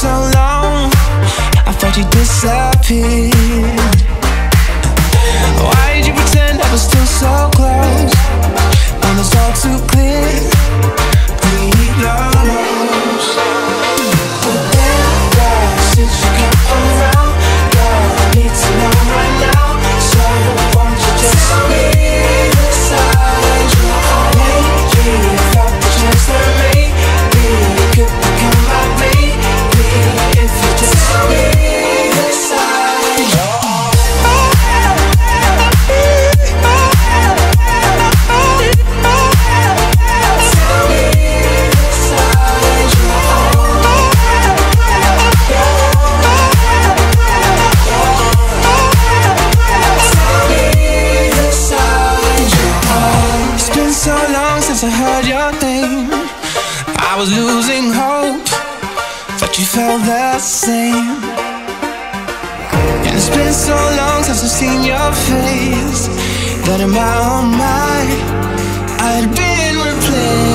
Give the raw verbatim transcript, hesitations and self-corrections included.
so long, I thought you disappeared. Why did you pretend I was still so close when it's all too clear? We lost. But then, since you come around, girl, I need to know right now. So won't you just tell me the side you are? Lately, I got the chance to maybe you could become my baby if you just tell me the side you are. I heard your name, I was losing hope, but you felt the same. And it's been so long since I've seen your face that in my own mind I'd been replaced.